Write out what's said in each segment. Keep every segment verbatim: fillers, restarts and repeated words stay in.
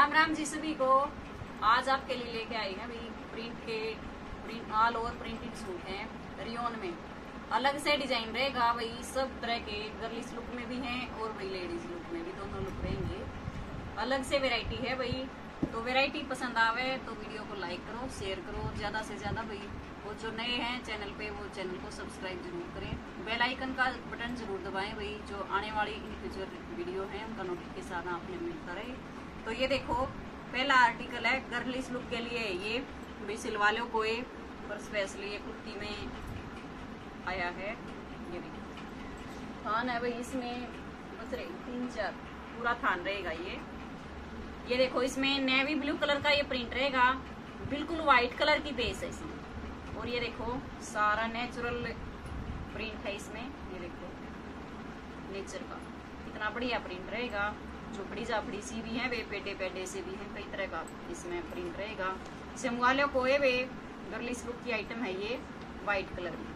राम राम जी सभी को। आज आपके लिए लेके आई है भाई प्रिंट के print all over printed suit हैं रियोन में। अलग से डिजाइन रहेगा भाई, सब तरह के गर्लिश लुक में भी हैं और भाई लेडीज लुक में भी, दोनों लुक रहेंगे। अलग से वैरायटी है भाई, तो वैरायटी पसंद आवे तो वीडियो को लाइक करो, शेयर करो ज्यादा से ज्यादा भाई। वो जो नए हैं चैनल पे वो चैनल को सब्सक्राइब जरूर करें, बेल आइकन का बटन जरूर दबाएं भाई, जो आने वाली इन फ्यूचर वीडियो है उनका नोटिफिकेशन आपने मिलता रहे। तो ये देखो पहला आर्टिकल है गर्लिश लुक के लिए, ये भाई सिलवालों को पर स्पेशली ये कुर्ती में आया है। ये देखिए थान है भाई, इसमें बस तीन चार पूरा थान रहेगा। ये ये देखो इसमें नेवी ब्लू कलर का ये प्रिंट रहेगा, बिल्कुल व्हाइट कलर की बेस है इसमें। और ये देखो सारा नेचुरल प्रिंट है इसमें, ये देखो नेचर का कितना बढ़िया प्रिंट रहेगा। झोपड़ी झापड़ी सी भी है वे, पेडे पेडे से भी है, कई तरह का इसमें प्रिंट रहेगा। सिमवाले को वे गर्लिश लुक की आइटम है ये व्हाइट कलर में।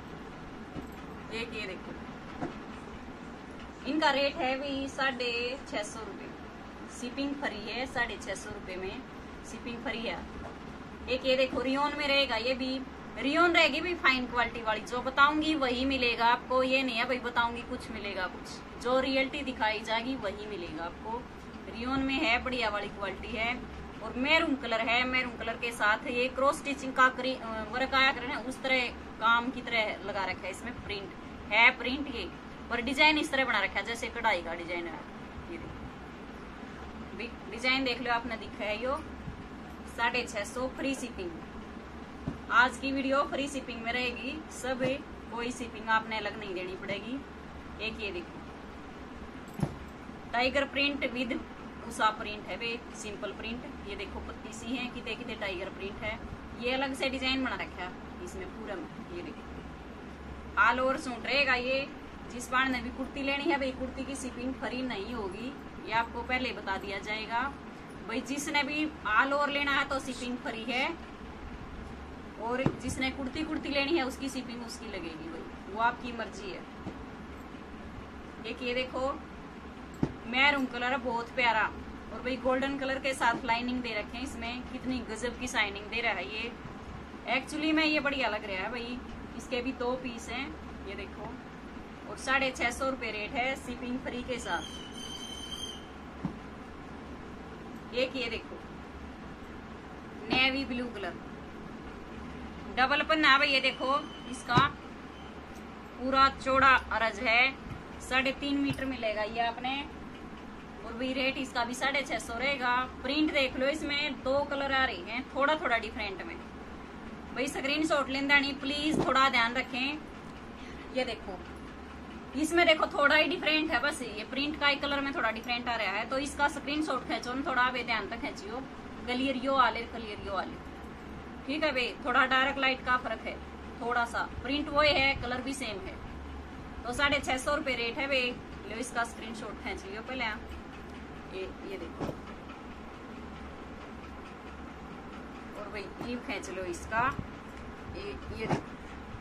एक ये देखो इनका रेट है भी साढ़े छह सौ रुपये, शिपिंग फ्री है, साढ़े छह सौ रुपये में शिपिंग फ्री है। एक ये देखो रियोन में रहेगा, ये भी रियोन रहेगी भी फाइन क्वालिटी वाली, जो बताऊंगी वही मिलेगा आपको। ये नहीं है भाई बताऊंगी कुछ मिलेगा, कुछ जो रियलिटी दिखाई जाएगी वही मिलेगा आपको। रियोन में है, बढ़िया वाली क्वालिटी है और मैरून कलर है। मैरून कलर के साथ ये क्रॉस स्टिचिंग का वर्क आया करे ना, उस तरह काम की तरह लगा रखा है इसमें। प्रिंट है प्रिंट ये, और डिजाइन इस तरह बना रखा है जैसे कढ़ाई का डिजाइन है। ये देखो डिजाइन देख लो आपने दिखा है यो साढ़े छह सौ फ्री शिपिंग। आज की वीडियो फ्री शिपिंग में रहेगी, सब कोई शिपिंग आपने अलग नहीं देनी पड़ेगी। एक ये देखो टाइगर प्रिंट विद उषा प्रिंट है वे, सिंपल प्रिंट। ये देखो पत्ती सी है, किते किते टाइगर प्रिंट है। ये अलग से डिजाइन बना रखा है इसमें पूरा में। ये देखो ऑल ओवर सूट रहेगा ये। जिस बार ने भी कुर्ती लेनी है भाई, कुर्ती की शिपिंग फ्री नहीं होगी, ये आपको पहले बता दिया जाएगा भाई। जिसने भी ऑल ओवर लेना है तो शिपिंग फ्री है, और जिसने कुर्ती कुर्ती लेनी है उसकी शिपिंग उसकी लगेगी भाई, वो आपकी मर्जी है। एक ये देखो मैरून कलर है बहुत प्यारा, और भाई गोल्डन कलर के साथ लाइनिंग दे रखे हैं इसमें, कितनी गजब की शाइनिंग दे रहा है ये। एक्चुअली में ये बढ़िया लग रहा है भाई। इसके भी दो पीस हैं, ये देखो, और साढ़े छह सौ रुपये रेट है शिपिंग फ्री के साथ। एक ये देखो नेवी ब्लू कलर डबल पन्ना भाई, ये देखो इसका पूरा चौड़ा अरज है, साढ़े तीन मीटर मिलेगा ये आपने। और भी रेट इसका भी साढ़े छह सौ रहेगा। प्रिंट देख लो इसमें दो कलर आ रही हैं, थोड़ा थोड़ा डिफरेंट में भाई। स्क्रीन शॉट लेंदा नहीं प्लीज, थोड़ा ध्यान रखें। ये देखो इसमें देखो थोड़ा ही डिफरेंट है, बस ये प्रिंट का ही कलर में थोड़ा डिफरेंट आ रहा है, तो इसका स्क्रीन शॉट खेचो न, थोड़ा वे ध्यान तक खेचियो। क्लियर यो आले क्लियर यो आले, ठीक है भाई। थोड़ा डार्क लाइट का फर्क है थोड़ा सा, प्रिंट वो है कलर भी सेम है। तो साढ़े छह सौ रुपये रेट है भाई, लो इसका स्क्रीन शॉट खेच लियो पहले। ये ये देखो, और भाई लीव खेच लो इसका। ये ये देखो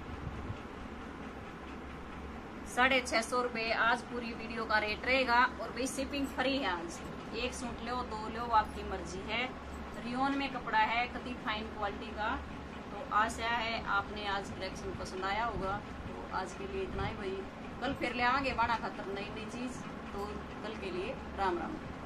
साढ़े छह सौ रुपये आज पूरी वीडियो का रेट रहेगा, और भाई शिपिंग फ्री है। आज एक सूट लो दो लो आपकी मर्जी है। रियोन में कपड़ा है, कति फाइन क्वालिटी का। तो आशा है आपने आज कलेक्शन पसंद आया होगा। तो आज के लिए इतना ही भाई, कल फिर ले आगे बाना खातर नई नई चीज। तो कल के लिए राम राम।